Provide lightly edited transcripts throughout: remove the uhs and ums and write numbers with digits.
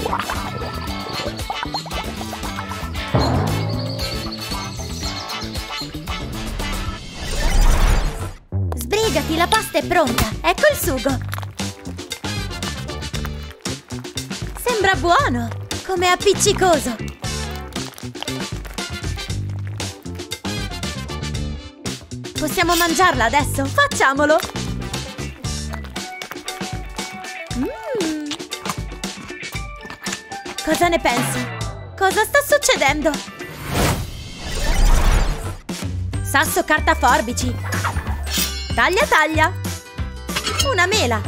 Sbrigati, la pasta è pronta. Ecco il sugo. Sembra buono, come appiccicoso. Possiamo mangiarla adesso? Facciamolo! Cosa ne pensi? Cosa sta succedendo? Sasso, carta, forbici. Taglia, taglia. Una mela.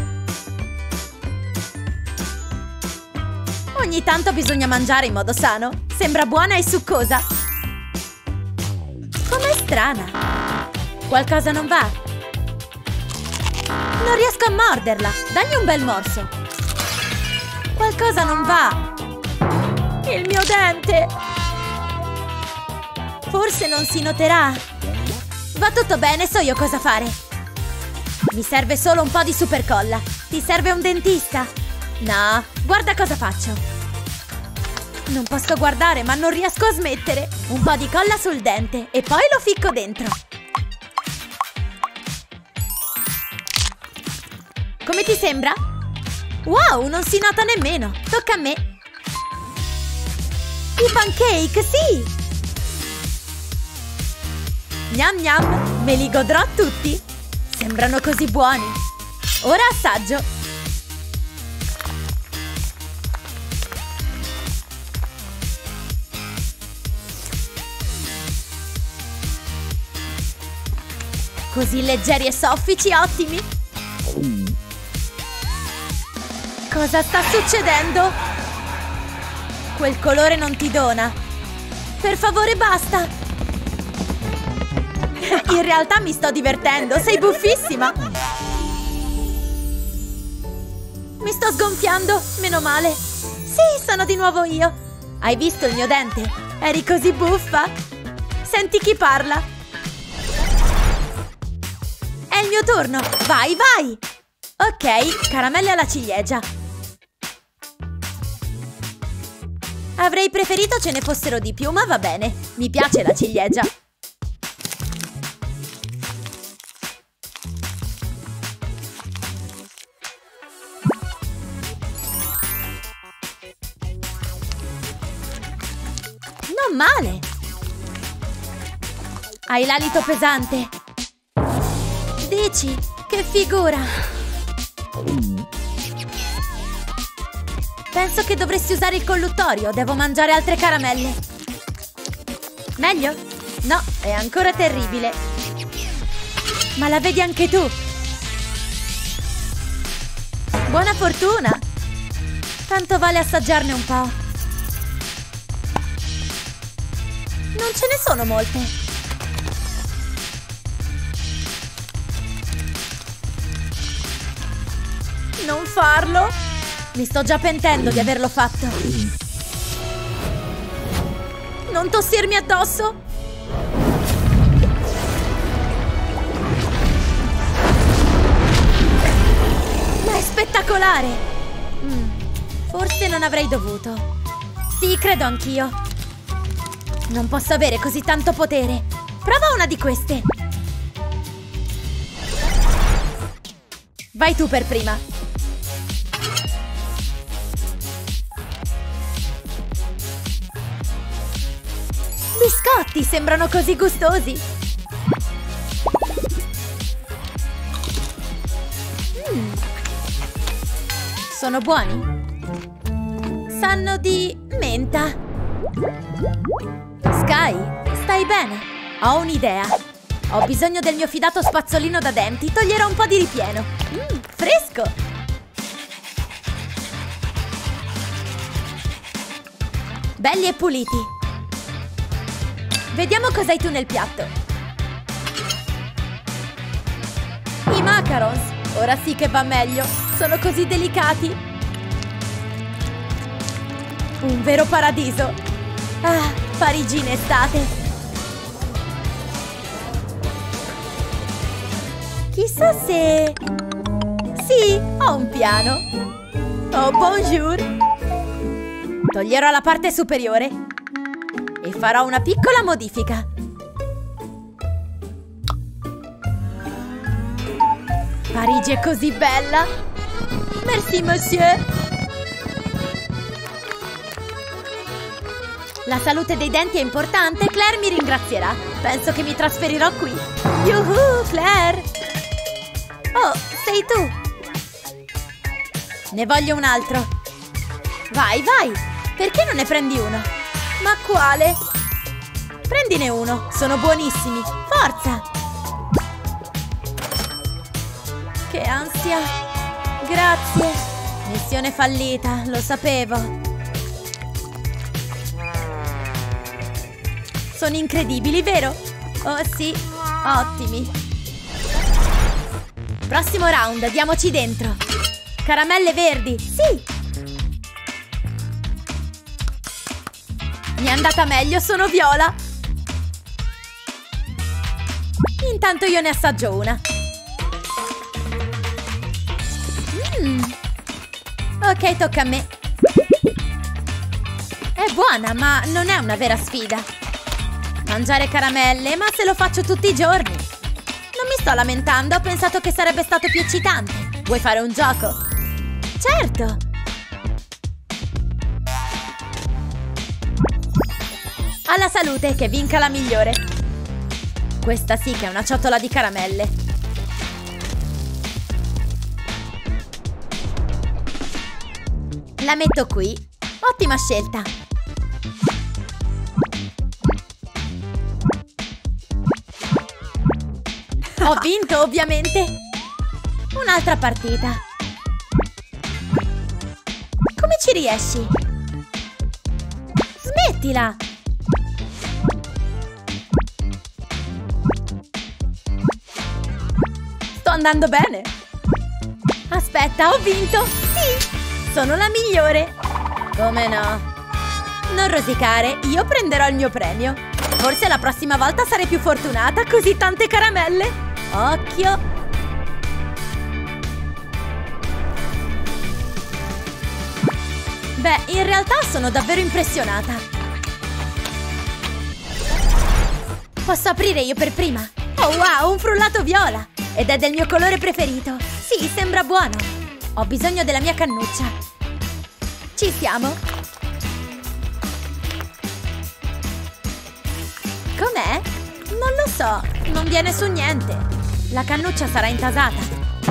Ogni tanto bisogna mangiare in modo sano. Sembra buona e succosa. Com'è strana. Qualcosa non va. Non riesco a morderla. Dagli un bel morso. Qualcosa non va. Il mio dente. Forse non si noterà. Va tutto bene, so io cosa fare. Mi serve solo un po' di supercolla. Ti serve un dentista? No, guarda cosa faccio. Non posso guardare, ma non riesco a smettere. Un po' di colla sul dente e poi lo ficco dentro. Come ti sembra? Wow, non si nota nemmeno. Tocca a me. I pancake, sì! Gnam gnam, me li godrò tutti. Sembrano così buoni. Ora assaggio. Così leggeri e soffici, ottimi. Cosa sta succedendo? Quel colore non ti dona. Per favore, basta. In realtà mi sto divertendo, sei buffissima! Mi sto sgonfiando, meno male! Sì, sono di nuovo io! Hai visto il mio dente? Eri così buffa! Senti chi parla! È il mio turno! Vai, vai! Ok, caramelle alla ciliegia! Avrei preferito ce ne fossero di più, ma va bene! Mi piace la ciliegia! Non male! Hai l'alito pesante! Dici, che figura! Penso che dovresti usare il colluttorio, devo mangiare altre caramelle. Meglio? No, è ancora terribile. Ma la vedi anche tu! Buona fortuna! Tanto vale assaggiarne un po'. Non ce ne sono molte. Non farlo! Mi sto già pentendo di averlo fatto. Non tossirmi addosso! Ma è spettacolare! Forse non avrei dovuto. Sì, credo anch'io. Non posso avere così tanto potere. Prova una di queste. Vai tu per prima. Biscotti, sembrano così gustosi. Sono buoni. Sanno di menta. Sky, stai bene? Ho un'idea. Ho bisogno del mio fidato spazzolino da denti. Toglierò un po' di ripieno. Fresco! Belli e puliti. Vediamo cosa hai tu nel piatto. I macarons. Ora sì che va meglio. Sono così delicati. Un vero paradiso. Ah, Parigine estate. Chissà se... Sì, ho un piano. Oh, bonjour. Toglierò la parte superiore e farò una piccola modifica. Parigi è così bella! Merci, monsieur! La salute dei denti è importante, Claire mi ringrazierà. Penso che mi trasferirò qui. Yuhu, Claire! Oh, sei tu! Ne voglio un altro. Vai, vai! Perché non ne prendi uno? Ma quale? Prendine uno, sono buonissimi. Forza! Che ansia! Grazie! Missione fallita, lo sapevo. Sono incredibili, vero? Oh sì, ottimi. Prossimo round, diamoci dentro. Caramelle verdi, sì! Mi è andata meglio, sono viola. Intanto io ne assaggio una. Ok, tocca a me. È buona, ma non è una vera sfida. Mangiare caramelle, ma se lo faccio tutti i giorni. Non mi sto lamentando, ho pensato che sarebbe stato più eccitante. Vuoi fare un gioco? Certo! Alla salute, che vinca la migliore. Questa sì che è una ciotola di caramelle. La metto qui. Ottima scelta. Ho vinto, ovviamente. Un'altra partita. Come ci riesci? Smettila! Sto andando bene. Aspetta, ho vinto! Sì! Sono la migliore! Come no? Non rosicare, io prenderò il mio premio. Forse la prossima volta sarei più fortunata, così tante caramelle! Occhio! Beh, in realtà sono davvero impressionata. Posso aprire io per prima? Oh wow, un frullato viola! Ed è del mio colore preferito. Sì, sembra buono. Ho bisogno della mia cannuccia. Ci siamo? Com'è? Non lo so, non viene su niente. La cannuccia sarà intasata.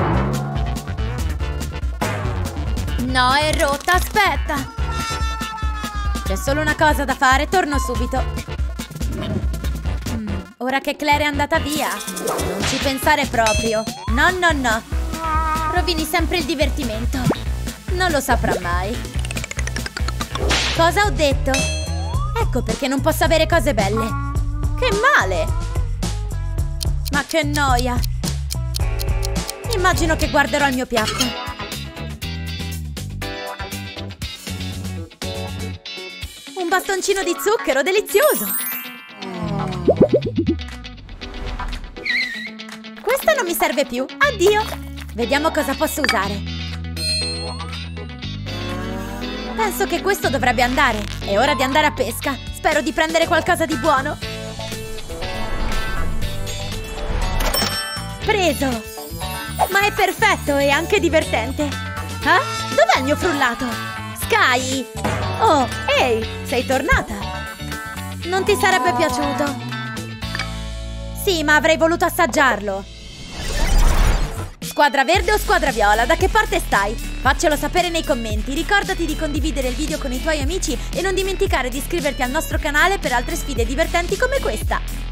No, è rotta, aspetta. C'è solo una cosa da fare, torno subito. Ora che Claire è andata via, non ci pensare proprio. No, no, no. Rovini sempre il divertimento. Non lo saprà mai. Cosa ho detto? Ecco perché non posso avere cose belle. Che male! Ma che noia! Immagino che guarderò il mio piatto. Un bastoncino di zucchero, delizioso! Questa non mi serve più. Addio! Vediamo cosa posso usare. Penso che questo dovrebbe andare. È ora di andare a pesca. Spero di prendere qualcosa di buono. Preso! Ma è perfetto e anche divertente. Eh? Dov'è il mio frullato? Sky! Oh, ehi, sei tornata! Non ti sarebbe piaciuto? Sì, ma avrei voluto assaggiarlo. Squadra verde o squadra viola, da che parte stai? Faccelo sapere nei commenti, ricordati di condividere il video con i tuoi amici e non dimenticare di iscriverti al nostro canale per altre sfide divertenti come questa.